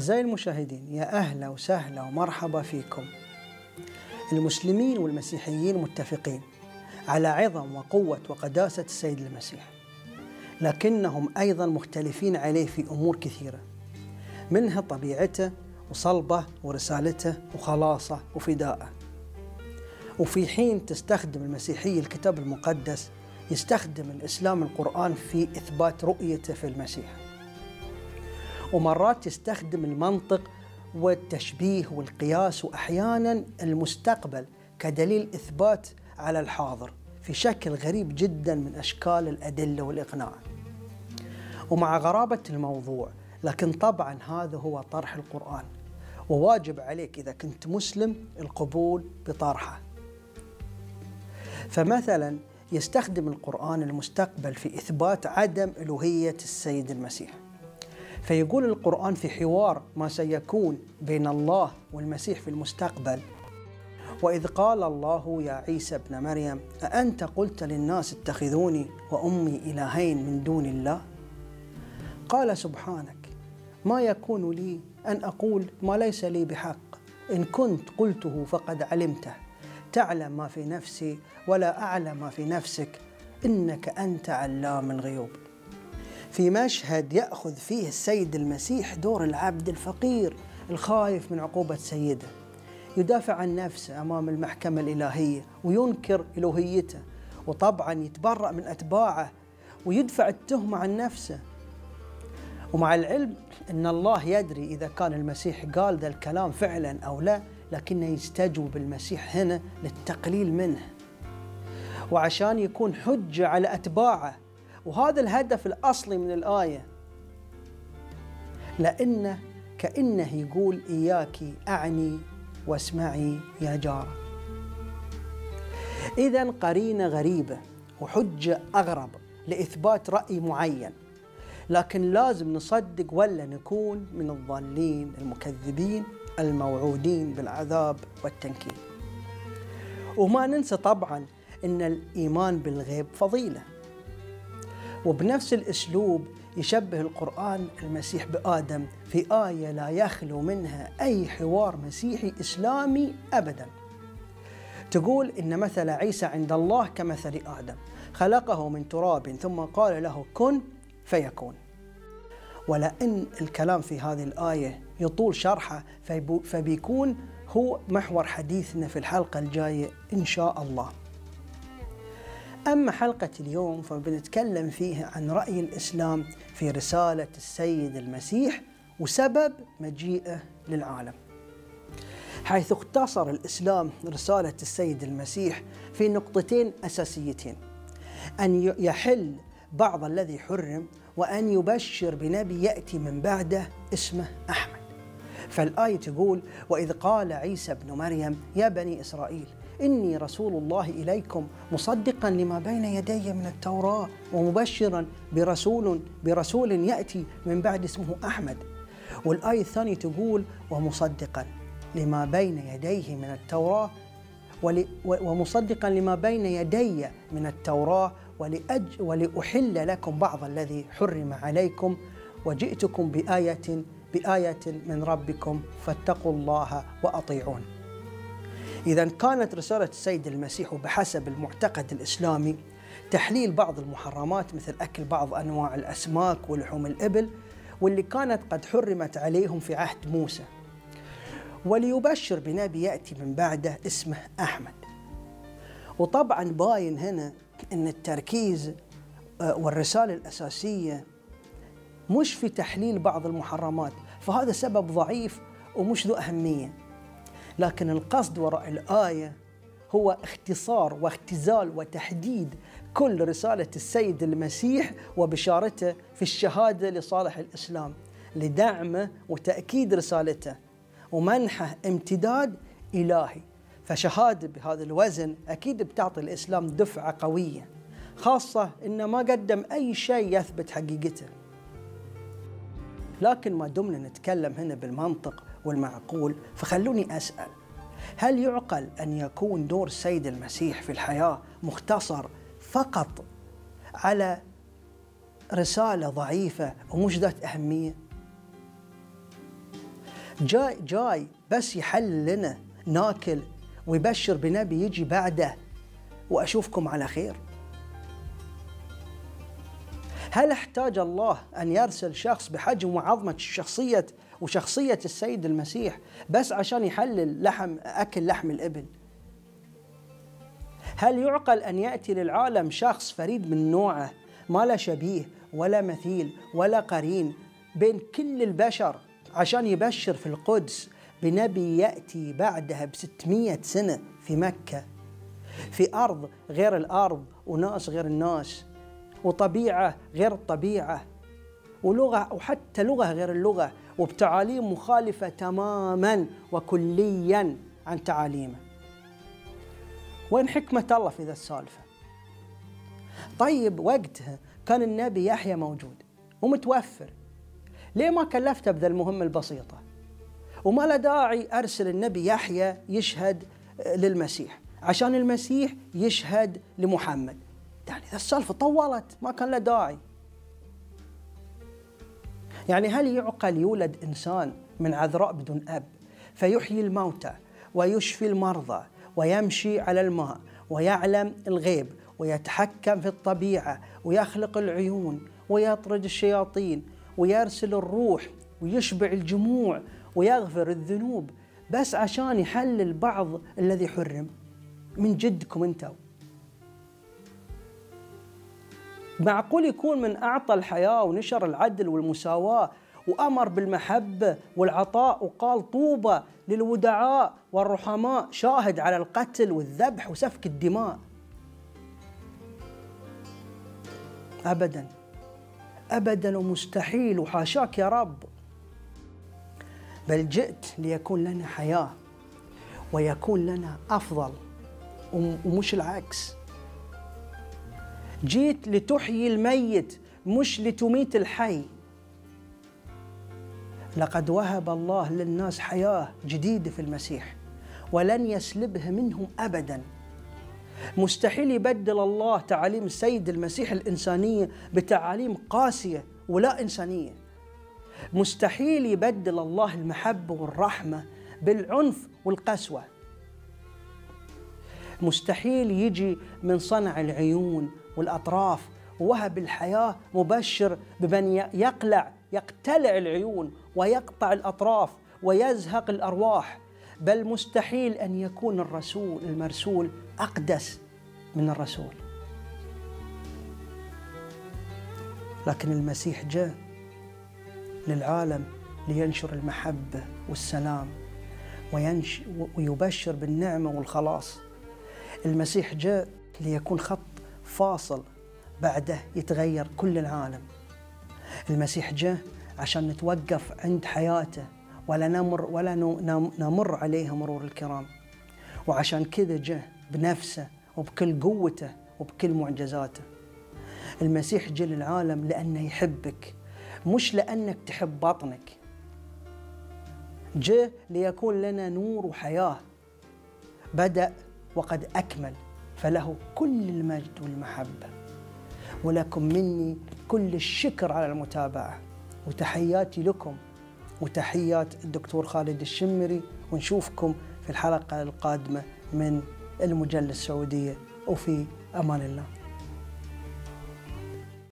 أعزائي المشاهدين، يا أهلا وسهلا ومرحبا فيكم. المسلمين والمسيحيين متفقين على عظم وقوة وقداسة السيد المسيح، لكنهم أيضا مختلفين عليه في أمور كثيرة، منها طبيعته وصلبه ورسالته وخلاصه وفداءه. وفي حين تستخدم المسيحية الكتاب المقدس، يستخدم الإسلام القرآن في إثبات رؤيته في المسيح، ومرات يستخدم المنطق والتشبيه والقياس، وأحيانا المستقبل كدليل إثبات على الحاضر في شكل غريب جدا من أشكال الأدلة والإقناع. ومع غرابة الموضوع، لكن طبعا هذا هو طرح القرآن، وواجب عليك إذا كنت مسلم القبول بطرحه. فمثلا يستخدم القرآن المستقبل في إثبات عدم ألوهية السيد المسيح، فيقول القرآن في حوار ما سيكون بين الله والمسيح في المستقبل: وإذ قال الله يا عيسى ابن مريم أأنت قلت للناس اتخذوني وأمي إلهين من دون الله؟ قال سبحانك ما يكون لي أن أقول ما ليس لي بحق، إن كنت قلته فقد علمته، تعلم ما في نفسي ولا أعلم ما في نفسك، إنك أنت علام الغيوب. في مشهد يأخذ فيه السيد المسيح دور العبد الفقير الخايف من عقوبة سيده، يدافع عن نفسه أمام المحكمة الإلهية وينكر ألوهيته، وطبعا يتبرأ من أتباعه ويدفع التهمة عن نفسه. ومع العلم أن الله يدري إذا كان المسيح قال ذا الكلام فعلا أو لا، لكنه يستجوب المسيح هنا للتقليل منه وعشان يكون حجة على أتباعه، وهذا الهدف الأصلي من الآية، لأنه كأنه يقول إياك أعني واسمعي يا جارة. إذن قرينة غريبة وحجة أغرب لإثبات رأي معين، لكن لازم نصدق ولا نكون من الضالين المكذبين الموعودين بالعذاب والتنكيل. وما ننسى طبعا أن الإيمان بالغيب فضيلة، وبنفس الأسلوب يشبه القرآن المسيح بآدم في آية لا يخلو منها أي حوار مسيحي إسلامي أبدا. تقول إن مثل عيسى عند الله كمثل آدم، خلقه من تراب ثم قال له كن فيكون. ولأن الكلام في هذه الآية يطول شرحه، فبيكون هو محور حديثنا في الحلقة الجاية إن شاء الله. أما حلقة اليوم فبنتكلم فيها عن رأي الإسلام في رسالة السيد المسيح وسبب مجيئه للعالم، حيث اختصر الإسلام رسالة السيد المسيح في نقطتين أساسيتين: أن يحل بعض الذي حرم، وأن يبشر بنبي يأتي من بعده اسمه أحمد. فالآية تقول: وإذ قال عيسى ابن مريم يا بني إسرائيل إني رسول الله إليكم مصدقا لما بين يدي من التوراة ومبشرا برسول يأتي من بعد اسمه أحمد. والآية الثانية تقول: ومصدقا لما بين يديه من التوراة ومصدقا لما بين يدي من التوراة ولأحل لكم بعض الذي حرم عليكم وجئتكم بآية من ربكم فاتقوا الله وأطيعون. إذا كانت رسالة السيد المسيح بحسب المعتقد الإسلامي تحليل بعض المحرمات، مثل أكل بعض أنواع الأسماك ولحوم الإبل واللي كانت قد حرمت عليهم في عهد موسى، وليبشر بنبي يأتي من بعده اسمه أحمد. وطبعا باين هنا أن التركيز والرسالة الأساسية مش في تحليل بعض المحرمات، فهذا سبب ضعيف ومش ذو أهمية، لكن القصد وراء الآية هو اختصار واختزال وتحديد كل رسالة السيد المسيح وبشارته في الشهادة لصالح الإسلام، لدعمه وتأكيد رسالته ومنحه امتداد إلهي. فشهادة بهذا الوزن أكيد بتعطي الإسلام دفعة قوية، خاصة إنه ما قدم أي شيء يثبت حقيقته. لكن ما دمنا نتكلم هنا بالمنطق والمعقول، فخلوني أسأل: هل يعقل أن يكون دور السيد المسيح في الحياة مختصر فقط على رسالة ضعيفة ومش ذات أهمية؟ جاي بس يحل لنا ناكل ويبشر بنبي يجي بعده وأشوفكم على خير. هل احتاج الله أن يرسل شخص بحجم وعظمة وشخصية السيد المسيح بس عشان يحلل أكل لحم الإبل؟ هل يعقل أن يأتي للعالم شخص فريد من نوعه ما لا شبيه ولا مثيل ولا قرين بين كل البشر عشان يبشر في القدس بنبي يأتي بعدها ب600 سنة في مكة، في أرض غير الأرض وناس غير الناس وطبيعة غير الطبيعة ولغة وحتى لغة غير اللغة وبتعاليم مخالفة تماما وكليا عن تعاليمه؟ وين حكمة الله في ذا السالفة؟ طيب وقتها كان النبي يحيى موجود ومتوفر، ليه ما كلفته بذا المهمة البسيطة؟ وما له داعي أرسل النبي يحيى يشهد للمسيح عشان المسيح يشهد لمحمد. يعني ذا السالفة طولت، ما كان له داعي. يعني هل يعقل يولد إنسان من عذراء بدون أب فيحيي الموتى ويشفي المرضى ويمشي على الماء ويعلم الغيب ويتحكم في الطبيعة ويخلق العيون ويطرد الشياطين ويرسل الروح ويشبع الجموع ويغفر الذنوب بس عشان يحلل بعض الذي حرم؟ من جدكم انتوا؟ معقول يكون من أعطى الحياة ونشر العدل والمساواة وأمر بالمحبة والعطاء وقال طوبى للودعاء والرحماء شاهد على القتل والذبح وسفك الدماء؟ أبدا أبدا ومستحيل وحاشاك يا رب، بل جئت ليكون لنا حياة ويكون لنا أفضل ومش العكس. جيت لتحيي الميت مش لتميت الحي. لقد وهب الله للناس حياة جديدة في المسيح ولن يسلبها منهم أبدا. مستحيل يبدل الله تعاليم السيد المسيح الإنسانية بتعاليم قاسية ولا إنسانية. مستحيل يبدل الله المحبة والرحمة بالعنف والقسوة. مستحيل يجي من صنع العيون والأطراف ووهب الحياة مبشر بمن يقتلع العيون ويقطع الأطراف ويزهق الأرواح. بل مستحيل أن يكون الرسول المرسول أقدس من الرسول. لكن المسيح جاء للعالم لينشر المحبة والسلام ويبشر بالنعمة والخلاص. المسيح جاء ليكون خط فاصل بعده يتغير كل العالم. المسيح جاء عشان نتوقف عند حياته ولا نمر عليها مرور الكرام، وعشان كذا جاء بنفسه وبكل قوته وبكل معجزاته. المسيح جاء للعالم لأنه يحبك مش لأنك تحب بطنك. جاء ليكون لنا نور وحياة، بدأ وقد أكمل، فله كل المجد والمحبة. ولكم مني كل الشكر على المتابعة، وتحياتي لكم وتحيات الدكتور خالد الشمري، ونشوفكم في الحلقة القادمة من المجلة السعودية، وفي أمان الله.